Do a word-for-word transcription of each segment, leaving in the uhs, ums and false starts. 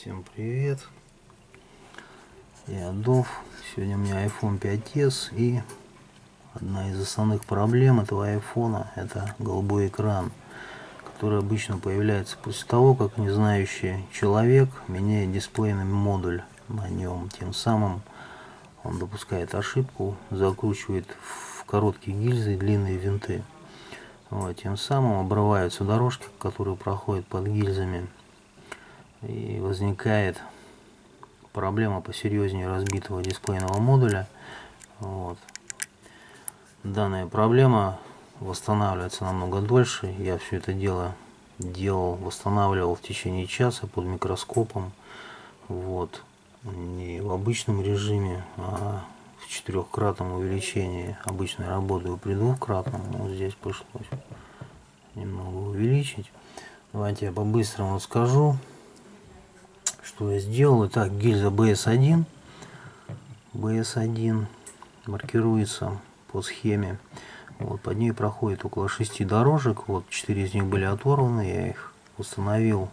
Всем привет, я Адольф. Сегодня у меня айфон пять эс, и одна из основных проблем этого айфона — это голубой экран, который обычно появляется после того, как незнающий человек меняет дисплейный модуль на нем. Тем самым он допускает ошибку, закручивает в короткие гильзы длинные винты. Вот, тем самым обрываются дорожки, которые проходят под гильзами, и возникает проблема посерьезнее разбитого дисплейного модуля. Вот. Данная проблема восстанавливается намного дольше. Я все это дело делал, восстанавливал в течение часа под микроскопом. Вот. Не в обычном режиме, а в четырехкратном увеличении. Обычно работаю при двухкратном, но здесь пришлось немного увеличить. Давайте я по-быстрому скажу, что я сделал. Итак, гильза би эс один. би эс один маркируется по схеме. Вот, под ней проходит около шести дорожек. Вот четыре из них были оторваны. Я их установил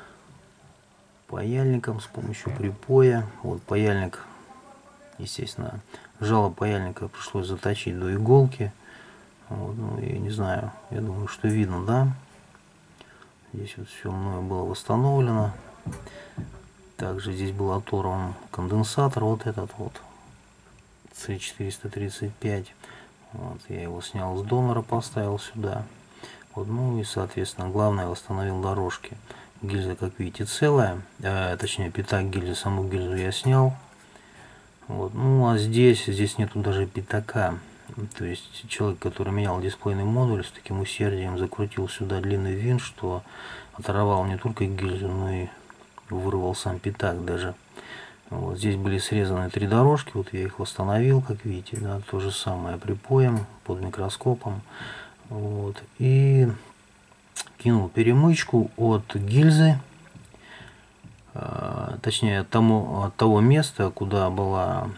паяльником с помощью припоя. Вот паяльник, естественно, жало паяльника пришлось заточить до иголки. Вот, ну, я не знаю, я думаю, что видно, да? Здесь вот все мною было восстановлено. Также здесь был оторван конденсатор, вот этот вот си четыреста тридцать пять. Вот, я его снял с донора, поставил сюда. Вот, ну и, соответственно, главное, восстановил дорожки. Гильза, как видите, целая, а, точнее, пятак гильзы, саму гильзу я снял. Вот, ну а здесь, здесь нету даже пятака. То есть человек, который менял дисплейный модуль, с таким усердием закрутил сюда длинный винт, что оторвал не только гильзу, но и вырвал сам пятак даже. Вот здесь были срезаны три дорожки, вот я их восстановил, как видите, да, то же самое припоем под микроскопом. Вот, и кинул перемычку от гильзы, э, точнее от, тому, от того места, куда была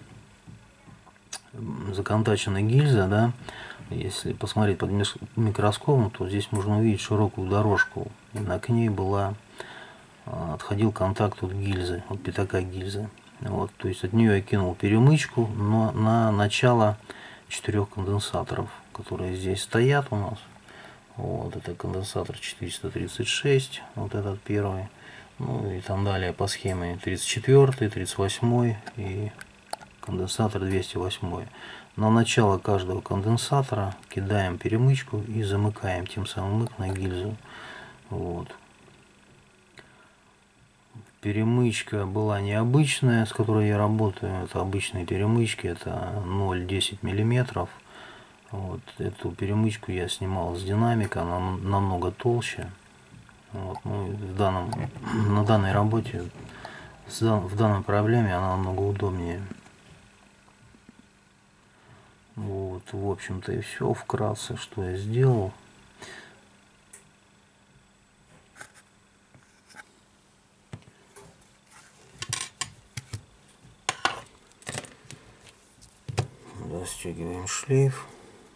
законтачена гильза, да. Если посмотреть под микроскопом, то здесь можно увидеть широкую дорожку, и на к ней была отходил контакт от гильзы, от пятака гильзы. Вот, то есть от нее я кинул перемычку, но на начало четырех конденсаторов, которые здесь стоят у нас. Вот это конденсатор четыреста тридцать шесть, вот этот первый. Ну и там далее по схеме тридцать четвёртый, тридцать восьмой и конденсатор двести восемь. На начало каждого конденсатора кидаем перемычку и замыкаем тем самым их на гильзу. Вот. Перемычка была необычная, с которой я работаю. Это обычные перемычки, это ноль целых десять миллиметров. Вот. Эту перемычку я снимал с динамика, она намного толще. Вот. Ну, в данном, на данной работе, в данной проблеме она намного удобнее. Вот, в общем-то и все. Вкратце, что я сделал. Застегиваем шлейф.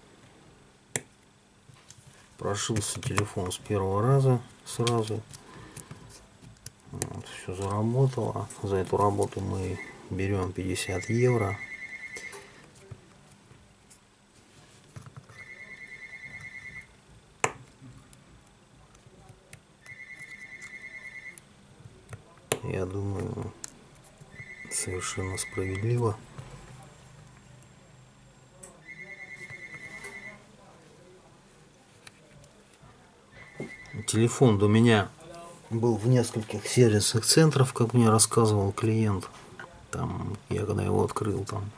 Прошился телефон с первого раза сразу. Вот, все заработало. За эту работу мы берем пятьдесят евро. Я думаю, совершенно справедливо. Телефон до меня был в нескольких сервисных центрах, как мне рассказывал клиент. Там я когда его открыл, там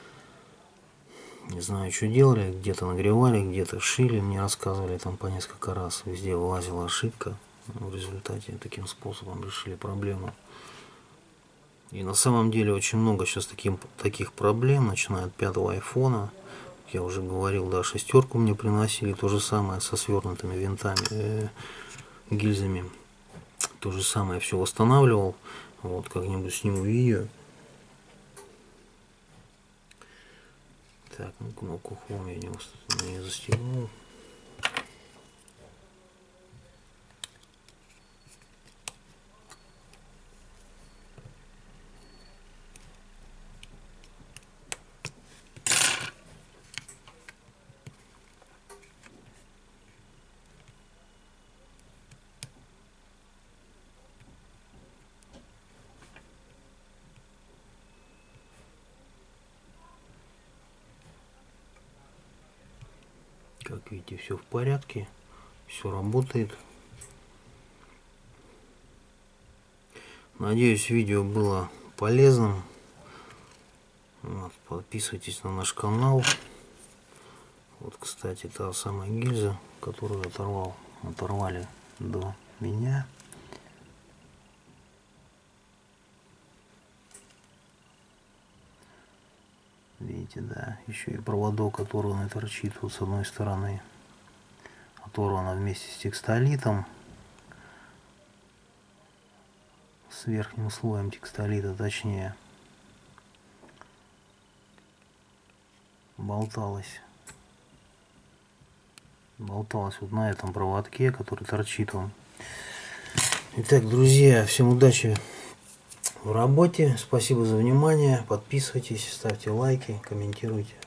не знаю, что делали, где-то нагревали, где-то шили, мне рассказывали там по несколько раз, везде вылазила ошибка. В результате таким способом решили проблему. И на самом деле очень много сейчас таким, таких проблем, начиная от пятого айфона. Я уже говорил, да, шестерку мне приносили, то же самое со свернутыми винтами, э, гильзами. То же самое все восстанавливал. Вот, как-нибудь сниму видео. Так, ну кнопку Home я не, не застегнул. Как видите, все в порядке, все работает. Надеюсь, видео было полезным. Вот, подписывайтесь на наш канал. Вот, кстати, та самая гильза, которую оторвал, оторвали до меня. Видите, да, еще и проводок оторванный торчит вот с одной стороны. Оторвано вместе с текстолитом. С верхним слоем текстолита, точнее. Болталось. Болталось вот на этом проводке, который торчит вам. Итак, друзья, всем удачи в работе. Спасибо за внимание. Подписывайтесь, ставьте лайки, комментируйте.